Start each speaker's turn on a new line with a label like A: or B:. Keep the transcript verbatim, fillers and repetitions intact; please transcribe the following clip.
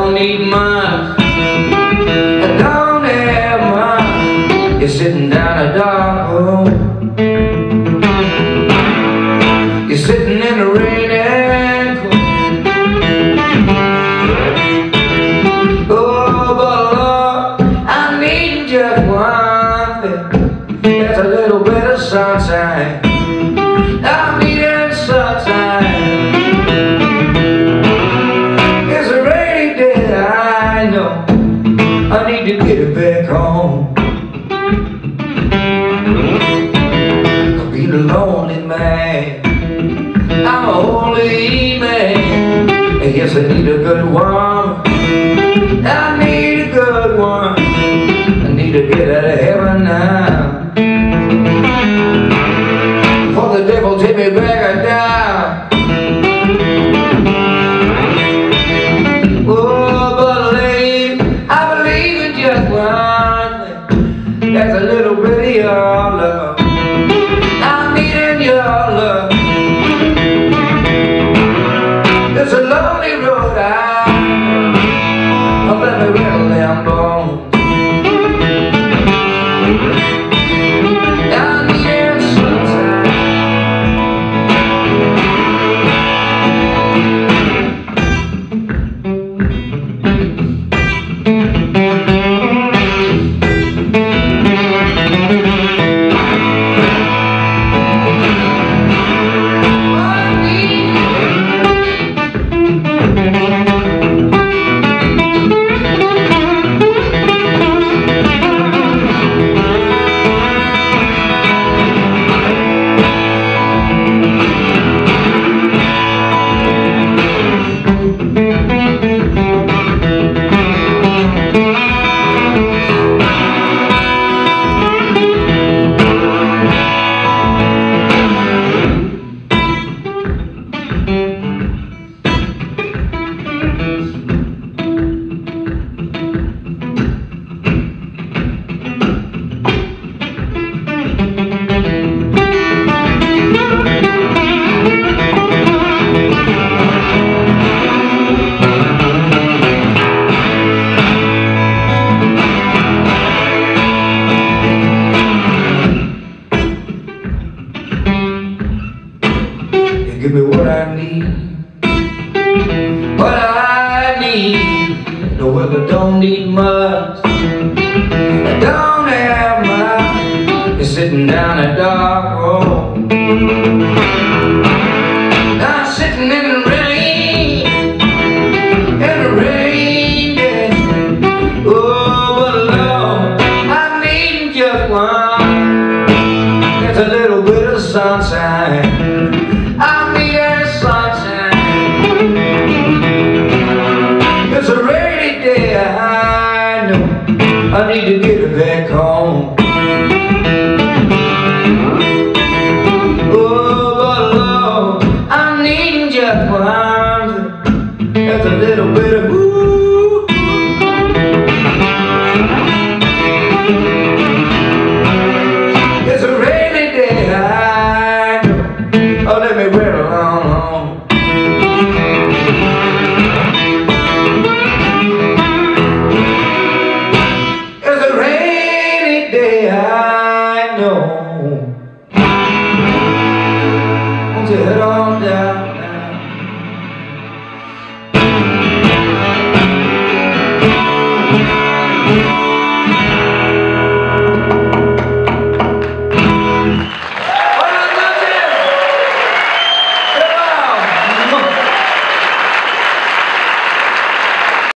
A: don't need much, I don't have much. You're sitting down a dark room, you're sitting in the rain and cold. Oh, but Lord, I need just one thing. There's a little bit of sunshine, I need it sunshine. It's a rainy day, I know, I need to get it back home. I'll be the lonely man, I'm a holy man. And yes, I need a good woman, I need a good one. I need to get out of heaven now, before the devil take me back down. Oh, but lady, I believe in just one thing. There's a little bit of your love, I'm needing your love. It's a lonely road I know, let me rattle them bones. I need it sunshine. Give me what I need, what I need. No, well, I don't need much, I don't have much. You're sitting down a dark road, I'm sitting in the rain, in the rain, yeah. Oh, but Lord, I need just one. There's a little bit of sunshine, I need that sunshine. It's a rainy day, I know, I need to get it back home. Oh, but Lord, I need just one. There's a little bit of ooh. It's a rainy day, I know. Oh, let me wear it along home. It's a rainy day, I know. Won't you head